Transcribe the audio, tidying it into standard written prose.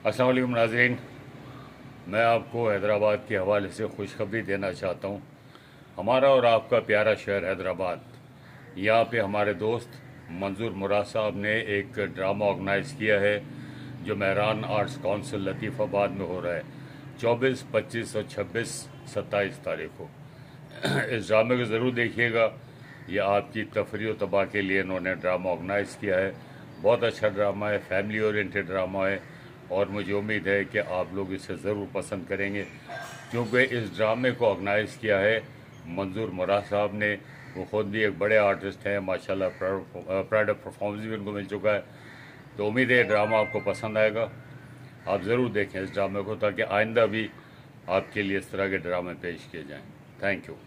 अस्सलाम वालेकुम नाज़रीन, मैं आपको हैदराबाद के हवाले से खुशखबरी देना चाहता हूँ। हमारा और आपका प्यारा शहर हैदराबाद, यहाँ पे हमारे दोस्त मंजूर मुराद साहब ने एक ड्रामा ऑर्गेनाइज़ किया है जो मेहरान आर्ट्स काउंसिल लतीफ़ाबाद में हो रहा है 24, 25 और 26, 27 तारीख को। इस ड्रामे को ज़रूर देखिएगा। यह आपकी तफरीह और तबाह के लिए इन्होंने ड्रामा ऑर्गेनाइज़ किया है। बहुत अच्छा ड्रामा है, फैमिली ओरिएंटेड ड्रामा है और मुझे उम्मीद है कि आप लोग इसे ज़रूर पसंद करेंगे, क्योंकि इस ड्रामे को ऑर्गेनाइज़ किया है मंजूर मुराद साहब ने। वो ख़ुद भी एक बड़े आर्टिस्ट हैं माशाल्लाह, प्राइड ऑफ परफॉर्मेंस भी उनको मिल चुका है। तो उम्मीद है ड्रामा आपको पसंद आएगा। आप ज़रूर देखें इस ड्रामे को, ताकि आइंदा भी आपके लिए इस तरह के ड्रामे पेश किए जाएँ। Thank you.